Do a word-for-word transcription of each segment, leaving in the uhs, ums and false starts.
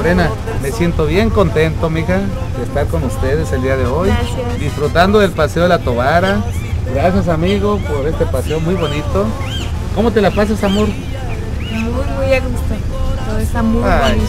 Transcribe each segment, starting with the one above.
Lorena, me siento bien contento, mija, de estar con ustedes el día de hoy. Gracias. Disfrutando del paseo de la Tobara. Gracias, amigo, por este paseo muy bonito. ¿Cómo te la pasas, amor? Muy, muy a gusto. Todo está muy Ay, bonito.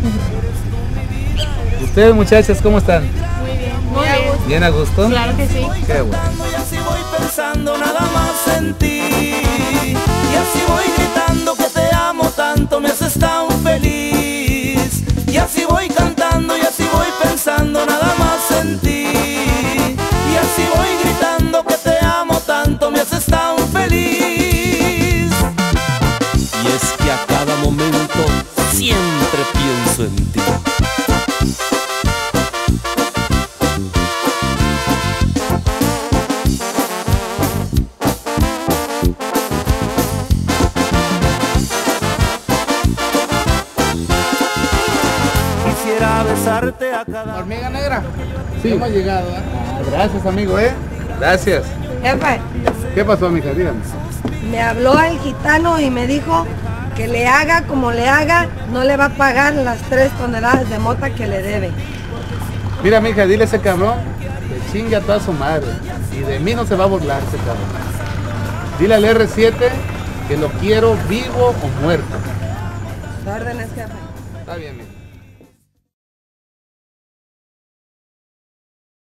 Ustedes, muchachas, ¿cómo están? Muy bien. Muy a gusto. ¿Bien a gusto? Claro que sí. Qué bueno. Y así voy pensando nada más en ti. Y así voy gritando que te amo tanto, me haces tan feliz. Y así voy cantando y así voy pensando nada más en ti. Y así voy gritando que te amo tanto, me haces tan feliz. Y es que a cada momento siempre pienso en ti. Quisiera besarte a cada... ¿Hormiga negra? Sí. Hemos llegado, ¿eh? Ah, gracias, amigo, ¿eh? Gracias. Jefe, ¿Qué pasó, mija? Dígame. me habló el gitano y me dijo que le haga como le haga, no le va a pagar las tres toneladas de mota que le debe. Mira, mija, dile a ese cabrón que chingue a toda su madre. Y de mí no se va a burlar ese cabrón. Dile al erre siete que lo quiero vivo o muerto. Órdenes, jefe. Está bien, mija.